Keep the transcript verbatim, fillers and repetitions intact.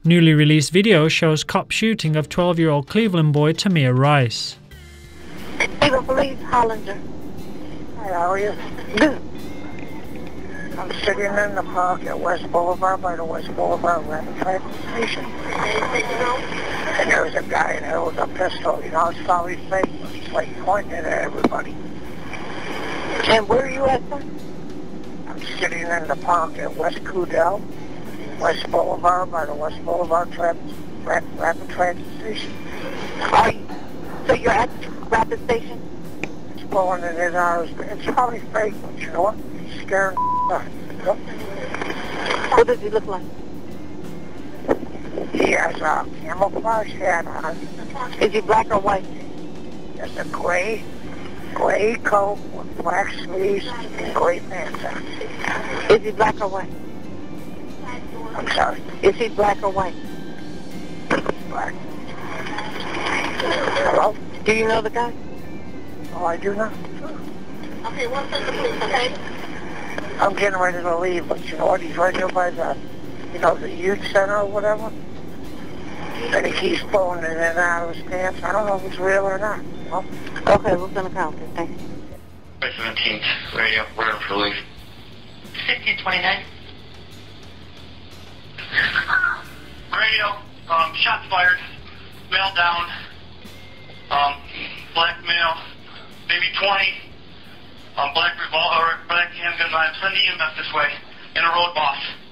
Newly released video shows cop shooting of twelve-year-old Cleveland boy Tamir Rice. Cleveland Police, Hollander. Hi, how are you? Good. I'm sitting in the park at West Boulevard by the West Boulevard Rapid Transit Station. And there was a guy in there with a pistol. You know, it's probably fake, but he's like pointing it at everybody. And where are you at, sir? I'm sitting in the park at West Cudell, West Boulevard by the West Boulevard Rapid, Rapid Transit Station. Are you, so you're at the Rapid Station? It's pulling it in ours. It's probably fake, but you know what? He's scaring the stuff. What does he look like? He has a camouflage hat on. Is he black or white? It's a gray, gray coat with black sleeves and gray pants on. Is he black or white? I'm sorry. Is he black or white? Black. Hello? Do you know the guy? Oh, I do not. Okay, one second, please, okay? I'm getting ready to leave, but you know what? He's right here by the, you know, the youth center or whatever. And he keeps pulling it in and out of his pants. I don't know if it's real or not. You know? Okay, we're going to count it. Thanks. seventeenth, radio, we're in for leave. fifteen twenty-nine. Radio, um, shots fired, male down, um, black male, maybe twenty, um, black revolver, black handgun, I'm sending E M F this way, in a road boss.